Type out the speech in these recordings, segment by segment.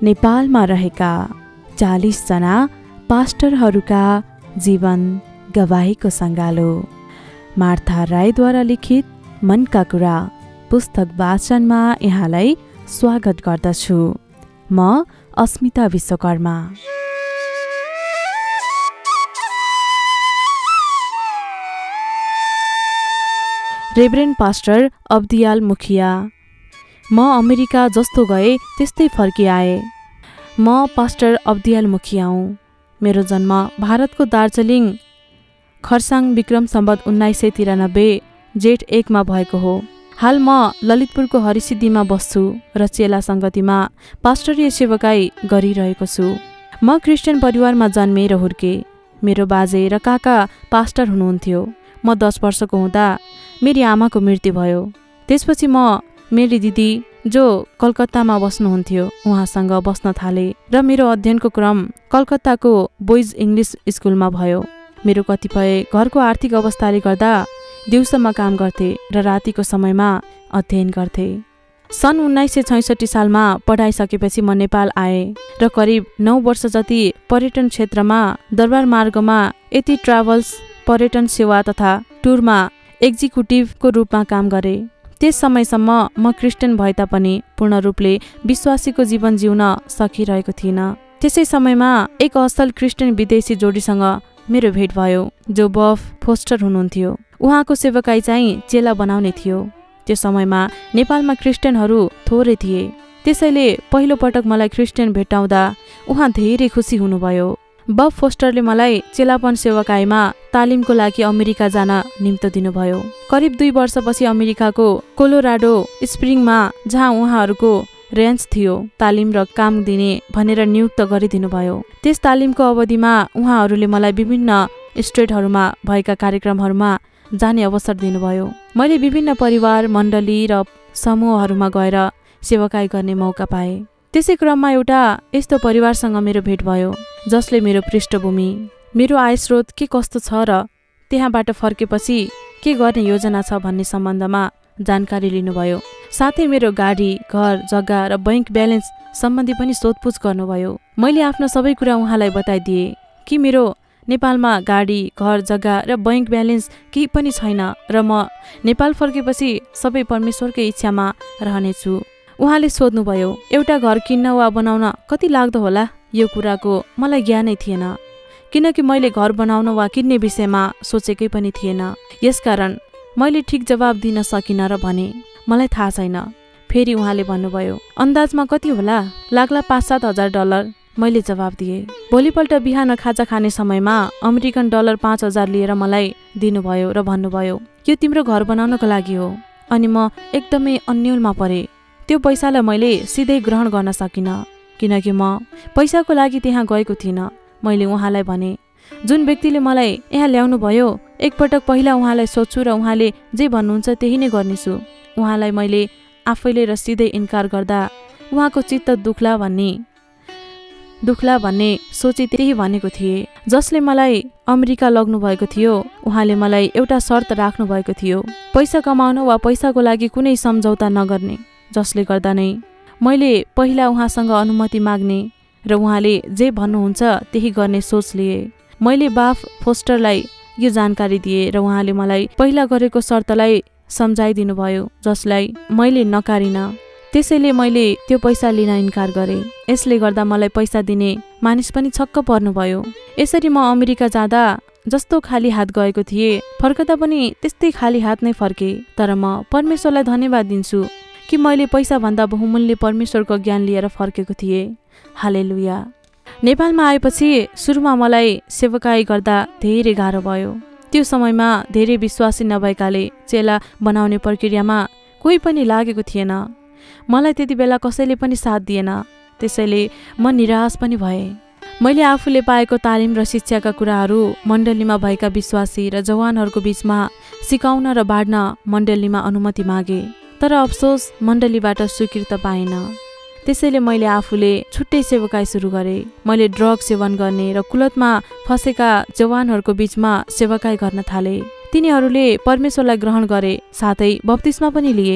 नेपालमा रहेका 40 जना पास्टरहरूका जीवन गवाहीको सङ्गालो। मार्था राईद्वारा लिखित मनका कुरा पुस्तक वाचनमा यहाँलाई स्वागत गर्दछु। म Asmita Vishwakarma. Reverend pastor Abdiel Mukhiya. म अमेरिका जस्तो गए त्यस्तै फर्किआए। म पास्टर अब्दियाल मुखिया हुँ। मेरो जन्म भारतको दार्जिलिङ खरसाङ विक्रम सम्वत 1993 जेठ 1 मा भएको हो। हाल म ललितपुरको हरिसिद्धिमा बस्छु र चेला सङ्गतिमा पास्टरीय सेवकाई गरिरहेको छु। म क्रिस्चियन परिवारमा जन्मे र हुर्के। मेरो बाजे र काका पास्टर हुनुहुन्थ्यो। म 10 वर्षको हुँदा मेरी आमाको मृत्यु भयो। त्यसपछि म मेरी दिदी जो कलकत्तामा बस्नुहुन्थ्यो उहाँसँग बस्न थाले र मेरो अध्ययनको क्रम कलकत्ताको बोइज इङ्ग्लिस स्कुलमा भयो। मेरो कतिपय घरको आर्थिक अवस्थाले गर्दा दिउँसोमा काम गर्थे र रातिको समयमा अध्ययन गर्थे। सन् 1966 सालमा पढाइ सकेपछि म नेपाल आए र करिब 9 वर्ष जति पर्यटन क्षेत्रमा दरबार मार्गमा यति ट्राभल्स पर्यटन सेवा तथा टुरमा एक्जिक्युटिभको रूपमा काम गरे। त्यस समयसम्म म क्रिस्चियन भए तापनि पूर्ण रूपले विश्वासीको जीवन जिउन सकिरहेको थिइनँ। त्यसै समयमा एक असल क्रिस्चियन विदेशी जोडीसँग मेरो भेट भयो जो बफ फोस्टर हुनुहुन्थ्यो। उहाँको सेवकाई चाहिँ चेला बनाउने थियो। त्यो समयमा नेपालमा क्रिस्चियनहरू थोरै थिए। त्यसैले पहिलो पटक मलाई क्रिस्चियन भेट्टाउँदा उहाँ धेरै खुसी हुनुभयो। बफ फोस्टरले मलाई चेलापन सेवकाईमा तालिमको लागि अमेरिका जान निम्तो दिनुभयो। करिब 2 वर्षपछि अमेरिकाको कोलोराडो स्प्रिङमा जहाँ उहाँहरूको रेन्च थियो तालिम र काम दिने भनेर नियुक्त गरिदिनुभयो। त्यस तालिमको अवधिमा उहाँहरूले मलाई विभिन्न स्टेटहरूमा भएका कार्यक्रमहरूमा जाने अवसर दिनुभयो। मैले विभिन्न परिवार मण्डली र समूहहरूमा गएर सेवकाई गर्ने मौका पाएँ। त्यसै क्रममा एउटा यस्तो परिवारसँग मेरो भेट भयो जसले मेरो पृष्ठभूमि, मेरो आय स्रोत के कस्तो छ र त्यहाँबाट फर्केपछि के गर्ने योजना छ भन्ने सम्बन्धमा जानकारी लिनुभयो। साथै मेरो गाडी, घर, जग्गा र बैंक ब्यालेन्स सम्बन्धी पनि सोधपुछ गर्नुभयो। मैले आफ्नो सबै कुरा उहाँलाई बताइदिए कि मेरो नेपालमा गाडी, घर, जग्गा र बैंक ब्यालेन्स केही पनि छैन र म नेपाल फर्केपछि सबै परमेश्वरकै इच्छामा रहनेछु। उहाँले सोध्नुभयो, एउटा घर किन्न वा बनाउन कति लाग्दो होला? यो कुराको मलाई ज्ञानै थिएन किनकि मैले घर बनाउन वा किन्ने विषयमा सोचेकै पनि थिएन। यसकारण मैले ठिक जवाब दिन सकिनँ र भने मलाई थाहा छैन। फेरि उहाँले भन्नुभयो, अन्दाजमा कति होला? लाग्ला $5-7 हजार। मैले जवाब दिएँ। भोलिपल्ट बिहान खाजा खाने समयमा अमेरिकन डलर 5,000 लिएर मलाई दिनुभयो र भन्नुभयो, यो तिम्रो घर बनाउनको लागि हो। अनि म एकदमै अन्योलमा परेँ। त्यो पैसालाई मैले सिधै ग्रहण गर्न सकिनँ किनकि म पैसाको लागि त्यहाँ गएको थिइनँ। मैले उहाँलाई भने, जुन व्यक्तिले मलाई यहाँ ल्याउनु भयो एकपटक पहिला उहाँलाई सोध्छु र उहाँले जे भन्नुहुन्छ त्यही नै गर्नेछु। उहाँलाई मैले आफैले र सिधै इन्कार गर्दा उहाँको चित्त दुख्ला भन्ने सोची त्यही भनेको थिएँ। जसले मलाई अमेरिका लग्नु भएको थियो उहाँले मलाई एउटा शर्त राख्नु भएको थियो, पैसा कमाउनु वा पैसाको लागि कुनै सम्झौता नगर्ने। जसले गर्दा नै मैले पहिला उहाँसँग अनुमति माग्ने र उहाँले जे भन्नुहुन्छ त्यही गर्ने सोच लिए। मैले बाफ फोस्टरलाई यो जानकारी दिएँ र उहाँले मलाई पहिला गरेको शर्तलाई सम्झाइदिनु भयो जसलाई मैले नकारिनँ। त्यसैले मैले त्यो पैसा लिन इन्कार गरेँ। यसले गर्दा मलाई पैसा दिने मानिस पनि छक्क पर्नुभयो। यसरी म अमेरिका जाँदा जस्तो खाली हात गएको थिएँ फर्कदा पनि त्यस्तै खाली हात नै फर्केँ। तर म परमेश्वरलाई धन्यवाद दिन्छु कि मैले पैसा भन्दा बहुमूल्य परमेश्वरको ज्ञान लिएर फर्केको थिएँ। हालेलुया। नेपालमा आएपछि सुरुमा मलाई सेवकाई गर्दा धेरै गाह्रो भयो। त्यो समयमा धेरै विश्वासी नभएकाले चेला बनाउने प्रक्रियामा कोही पनि लागेको थिएन। मलाई त्यति बेला कसैले पनि साथ दिएन। त्यसैले म निराश पनि भएँ। मैले आफूले पाएको तालिम र शिक्षाका कुराहरू मण्डलीमा भएका विश्वासी र जवानहरूको बीचमा सिकाउन र बाँड्न मण्डलीमा अनुमति मागे। तर अफसोस मण्डलीबाट स्वीकृत पाएन। त्यसैले मैले आफूले छुट्टै सेवकाई सुरु गरेँ। मैले ड्रग सेवन गर्ने र कुलतमा फसेका जवानहरूको बीचमा सेवकाई गर्न थालेँ। तिनीहरूले परमेश्वरलाई ग्रहण गरे, साथै बप्तिस्मा पनि लिए।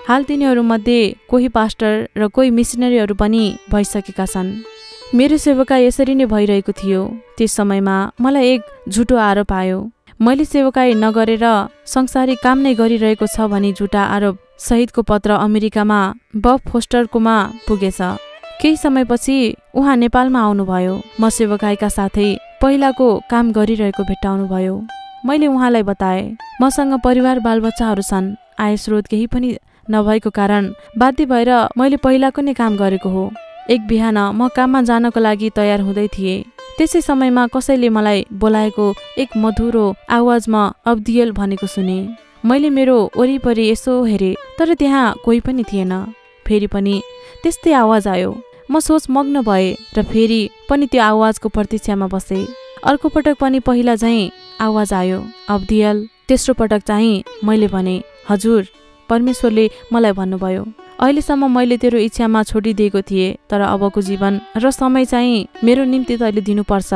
हाल तिनीहरूमध्ये कोही पास्टर र कोही मिसनरीहरू पनि भइसकेका छन्। मेरो सेवकाई यसरी नै भइरहेको थियो। त्यस समयमा मलाई एक झुटो आरोप आयो। मैले सेवकाई नगरेर संसारी काम नै गरिरहेको छ भनी झुटा आरोप सहितको पत्र अमेरिकामा बब फोस्टरकोमा पुगेछ। केही समयपछि उहाँ नेपालमा आउनुभयो। म सेवकाईका साथै पहिलाको काम गरिरहेको भेट्टाउनुभयो। मैले उहाँलाई बताएँ, मसँग परिवार बालबच्चाहरू छन्। आय स्रोत केही पनि नभएको कारण बाध्य भएर मैले पहिलाको नै काम गरेको हो। एक बिहान म काममा जानको लागि तयार हुँदै थिएँ। त्यसै समयमा कसैले मलाई बोलाएको एक मधुरो आवाजमा अब्दियल भनेको सुने। मैले मेरो वरिपरि यसो हेरेँ, तर त्यहाँ कोही पनि थिएन। फेरि पनि त्यस्तै आवाज आयो। म सोचमग्न भएँ र फेरि पनि त्यो आवाजको प्रतीक्षामा बसेँ। अर्को पटक पनि पहिला झैँ आवाज आयो, अब्दियल। तेस्रो पटक चाहिँ मैले भने, हजुर। परमेश्वरले मलाई भन्नुभयो, अहिलेसम्म मैले तेरो इच्छामा छोडिदिएको थिएँ, तर अबको जीवन र समय चाहिँ मेरो निम्ति तैँले दिनुपर्छ।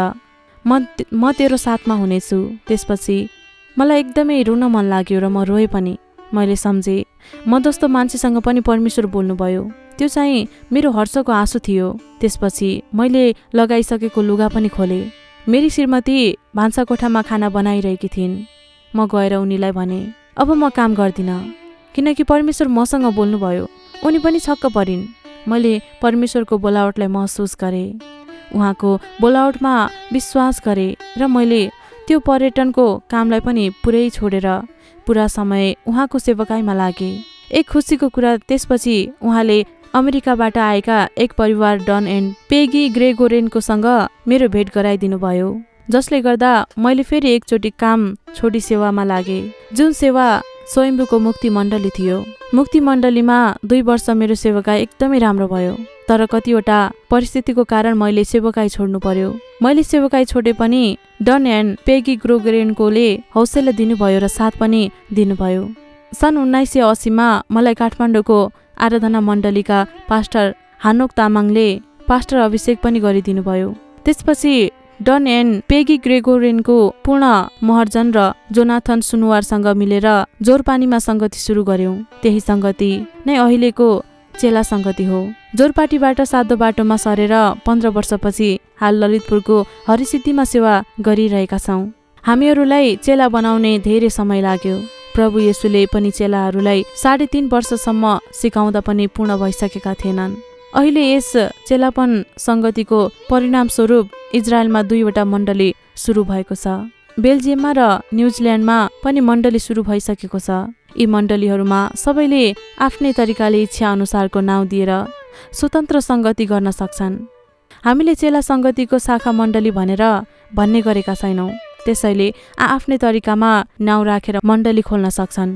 म तेरो साथमा हुनेछु। त्यसपछि मलाई एकदमै रुन मन लाग्यो र म रोएँ पनि। मैले सम्झेँ, म जस्तो मान्छेसँग पनि परमेश्वर बोल्नुभयो। त्यो चाहिँ मेरो हर्षको आँसु थियो। त्यसपछि मैले लगाइसकेको लुगा पनि खोलेँ। मेरी श्रीमती भान्साकोठामा खाना बनाइरहेकी थिइन्। म गएर उनीलाई भने, अब म काम गर्दिनँ, किनकि परमेश्वर मसँग बोल्नुभयो। उनी पनि छक्क परिन्। मैले परमेश्वरको बोलावटलाई महसुस गरेँ, उहाँको बोलावटमा विश्वास गरेँ र मैले त्यो पर्यटनको कामलाई पनि पुरै छोडेर पुरा समय उहाँको सेवकाईमा लागेँ। एक खुसीको कुरा, त्यसपछि उहाँले अमेरिकाबाट आएका एक परिवार डन एन्ड पेगी ग्रेगोरेनकोसँग मेरो भेट गराइदिनु भयो, जसले गर्दा मैले फेरि एकचोटि काम छोडी सेवामा लागेँ, जुन सेवा स्वयम्भूको मुक्ति मण्डली थियो। मुक्ति मण्डलीमा 2 वर्ष मेरो सेवकाई एकदमै राम्रो भयो, तर कतिवटा परिस्थितिको कारण मैले सेवकाई छोड्नु पर्यो। मैले सेवकाई छोडे पनि डन एन्ड पेगी ग्रेगोरेनकोले हौसला दिनुभयो र साथ पनि दिनुभयो। सन् 1980मा मलाई काठमाडौँको आराधना मण्डलीका पास्टर हानोक तामाङले पास्टर अभिषेक पनि गरिदिनु भयो। त्यसपछि डन एन्ड पेगी ग्रेगोरेनको पूर्ण महर्जन र जोनाथन सुनुवारसँग मिलेर जोरपानीमा सङ्गति सुरु गर्यौं। त्यही सङ्गति नै अहिलेको चेला सङ्गति हो। जोरपाटीबाट सातो बाटोमा सरेर 15 वर्षपछि हाल ललितपुरको हरिसिद्धिमा सेवा गरिरहेका छौँ। हामीहरूलाई चेला बनाउने धेरै समय लाग्यो। प्रभु येशूले पनि चेलाहरूलाई 3.5 वर्षसम्म सिकाउँदा पनि पूर्ण भइसकेका थिएनन्। अहिले यस चेलापन सङ्गतिको परिणामस्वरूप इजरायलमा 2वटा मण्डली सुरु भएको छ। बेल्जियममा र न्युजिल्यान्डमा पनि मण्डली सुरु भइसकेको छ। यी मण्डलीहरूमा सबैले आफ्नै तरिकाले इच्छा अनुसारको नाउँ दिएर स्वतन्त्र सङ्गति गर्न सक्छन्। हामीले चेला सङ्गतिको शाखा मण्डली भनेर भन्ने गरेका छैनौँ। त्यसैले आफ्नै तरिकामा नाउँ राखेर मण्डली खोल्न सक्छन्।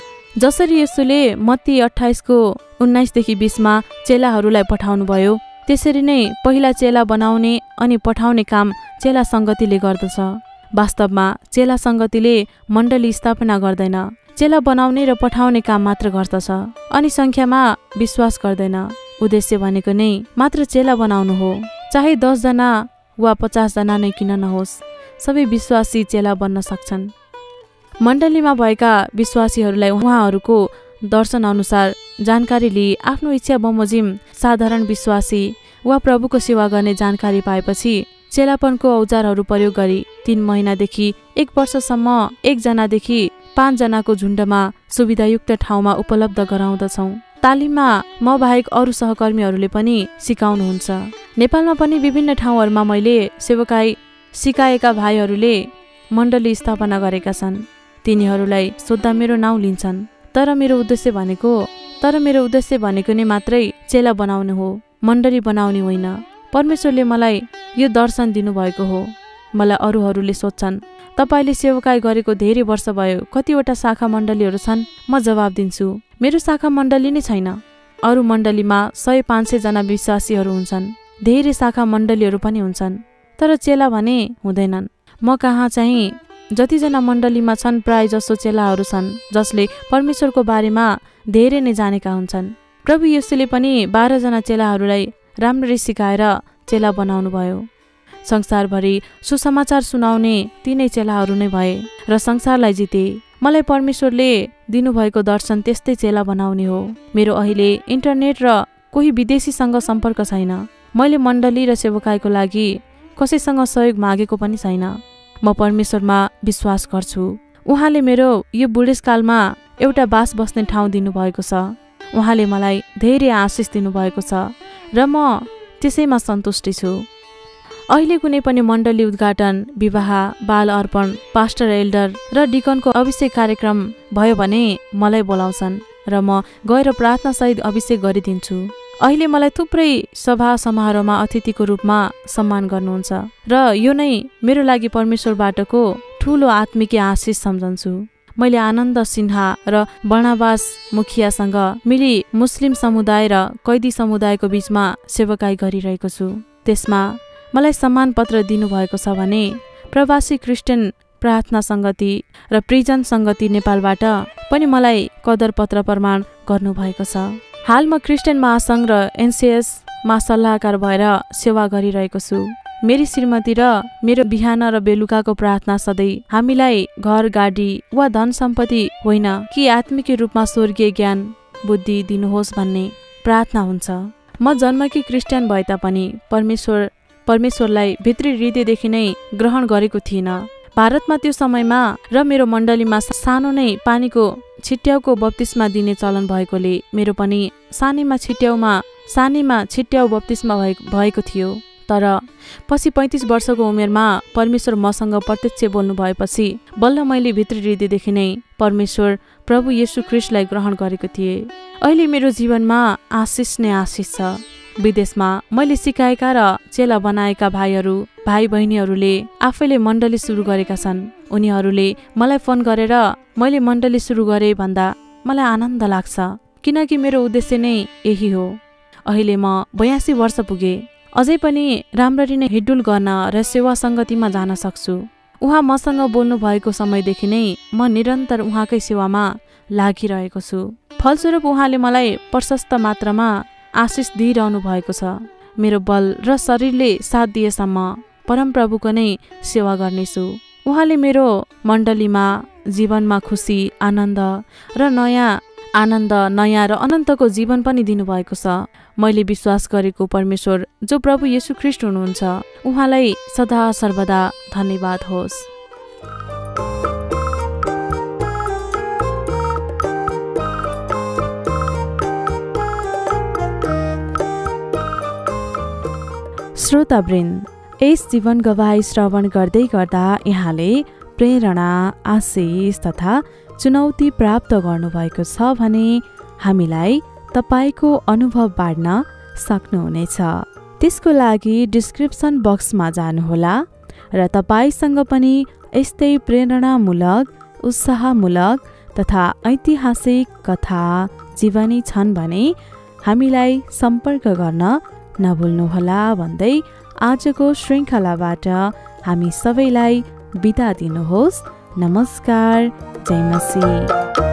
जसरी येशूले मत्ती 28:19देखि 20मा चेलाहरूलाई पठाउनु भयो, त्यसरी नै पहिला चेला बनाउने अनि पठाउने काम चेला सङ्गतिले गर्दछ। वास्तवमा चेला सङ्गतिले मण्डली स्थापना गर्दैन, चेला बनाउने र पठाउने काम मात्र गर्दछ अनि सङ्ख्यामा विश्वास गर्दैन। उद्देश्य भनेको नै मात्र चेला बनाउनु हो। चाहे 10 जना वा 50 जना नै किन नहोस्, सबै विश्वासी चेला बन्न सक्छन्। मण्डलीमा भएका विश्वासीहरूलाई उहाँहरूको दर्शन अनुसार जानकारी लिई आफ्नो इच्छा बमोजिम साधारण विश्वासी वा प्रभुको सेवा गर्ने जानकारी पाएपछि चेलापनको औजारहरू प्रयोग गरी 3 महिनादेखि 1 वर्षसम्म 1 जनादेखि 5 जनाको झुण्डमा सुविधायुक्त ठाउँमा उपलब्ध गराउँदछौँ। तालिममा म बाहेक अरू सहकर्मीहरूले पनि सिकाउनुहुन्छ। नेपालमा पनि विभिन्न ठाउँहरूमा मैले सेवकाई सिकाएका भाइहरूले मण्डली स्थापना गरेका छन्। तिनीहरूलाई सोद्धा मेरो नाउँ लिन्छन्, तर मेरो उद्देश्य भनेको नै मात्रै चेला बनाउनु हो, मण्डली बनाउने होइन। परमेश्वरले मलाई यो दर्शन दिनुभएको हो। मलाई अरूहरूले सोध्छन्, तपाईले सेवकाई गरेको धेरै वर्ष भयो, कतिवटा शाखा मण्डलीहरू छन्? म जवाब दिन्छु, मेरो शाखा मण्डली नै छैन। अरू मण्डलीमा 100-500 जना विश्वासीहरू हुन्छन्। धेरै शाखा मण्डलीहरू पनि हुन्छन्, तर चेला भने हुँदैनन्। म कहाँ चाहिँ जतिजना मण्डलीमा छन् प्राय जसो चेलाहरू छन् जसले परमेश्वरको बारेमा धेरै नै जानेका हुन्छन्। प्रभु येशूले पनि 12 जना चेलाहरूलाई राम्ररी सिकाएर चेला बनाउनु भयो। संसारभरि सुसमाचार सुनाउने तिनै चेलाहरू नै भए र संसारलाई जिते। मलाई परमेश्वरले दिनुभएको दर्शन त्यस्तै चेला बनाउने हो। मेरो अहिले इन्टरनेट र कोही विदेशीसँग सम्पर्क छैन। मैले मण्डली र सेवकाईको लागि कसैसँग सहयोग मागेको पनि छैन। म परमेश्वरमा विश्वास गर्छु। उहाँले मेरो यो बुढेसकालमा एउटा बास बस्ने ठाउँ दिनुभएको छ। उहाँले मलाई धेरै आशिष दिनुभएको छ र म त्यसैमा सन्तुष्टि छु। अहिले कुनै पनि मण्डली उद्घाटन, विवाह, बाल अर्पण, पास्टर एल्डर र डिकनको अभिषेक कार्यक्रम भयो भने मलाई बोलाउँछन् र म गएर प्रार्थनासहित अभिषेक गरिदिन्छु। अहिले मलाई थुप्रै सभा समारोहमा अतिथिको रूपमा सम्मान गर्नुहुन्छ र यो नै मेरो लागि परमेश्वरबाटको ठूलो आत्मिक आशिष सम्झन्छु। मैले आनन्द सिन्हा र बर्नाबास मुखियासँग मिली मुस्लिम समुदाय र कैदी समुदायको बीचमा सेवकाई गरिरहेको छु। त्यसमा मलाई सम्मान पत्र दिनुभएको छ भने प्रवासी क्रिस्चियन प्रार्थना सङ्गति र प्रिजन सङ्गति नेपालबाट पनि मलाई कदर पत्र प्रमाण गर्नुभएको छ। हाल म क्रिस्चियन महासङ्घ र एनसिएसमा सल्लाहकार भएर सेवा गरिरहेको छु। मेरी श्रीमती र मेरो बिहान र बेलुकाको प्रार्थना सधैँ हामीलाई घर, गाडी वा धन सम्पत्ति होइन कि आत्मिक रूपमा स्वर्गीय ज्ञान बुद्धि दिनुहोस् भन्ने प्रार्थना हुन्छ। म जन्मकी क्रिस्चियन भए तापनि परमेश्वरलाई भित्री हृदयदेखि नै ग्रहण गरेको थिइनँ। भारतमा त्यो समयमा र मेरो मण्डलीमा सानो नै पानीको छिट्याउको बप्तिस्मा दिने चलन भएकोले मेरो पनि सानीमा छिट्याउ बप्तिस्मा भएको थियो। तर पछि 35 वर्षको उमेरमा परमेश्वर मसँग प्रत्यक्ष बोल्नु भएपछि बल्ल मैले भित्री हृदयदेखि नै परमेश्वर प्रभु येशू ख्रीष्टलाई ग्रहण गरेको थिएँ। अहिले मेरो जीवनमा आशिष नै आशिष छ। विदेशमा मैले सिकाएका र चेला बनाएका भाइ बहिनीहरूले आफैले मण्डली सुरु गरेका छन्। उनीहरूले मलाई फोन गरेर मैले मण्डली सुरु गरेँ भन्दा मलाई आनन्द लाग्छ, किनकि मेरो उद्देश्य नै यही हो। अहिले म 82 वर्ष पुगे। अझै पनि राम्ररी नै हिडुल गर्न र सेवा सङ्गतिमा जान सक्छु। उहाँ मसँग बोल्नु भएको समयदेखि नै म निरन्तर उहाँकै सेवामा लागिरहेको छु। फलस्वरूप उहाँले मलाई प्रशस्त मात्रामा आशिष दिइरहनु भएको छ। मेरो बल र शरीरले साथ दिएसम्म परमप्रभुको नै सेवा गर्नेछु। उहाँले मेरो मण्डलीमा जीवनमा खुसी, आनन्द नयाँ र अनन्तको जीवन पनि दिनुभएको छ। मैले विश्वास गरेको परमेश्वर जो प्रभु येशू ख्रीष्ट हुनुहुन्छ, उहाँलाई सदा सर्वदा धन्यवाद होस्। श्रोतावृन्द, यस जीवन गवाही श्रवण गर्दै गर्दा यहाँले प्रेरणा, आशिष तथा चुनौती प्राप्त गर्नुभएको छ भने हामीलाई तपाईको अनुभव बाँड्न सक्नुहुनेछ। त्यसको लागि डिस्क्रिप्सन बक्समा जानुहोला र तपाईसँग पनि यस्तै प्रेरणामूलक, उत्साहमूलक तथा ऐतिहासिक कथा जीवनी छन् भने हामीलाई सम्पर्क गर्न नभुल्नुहोला भन्दै आजको श्रृङ्खलाबाट हामी सबैलाई बिदा दिनुहोस्। नमस्कार, जय मसीह।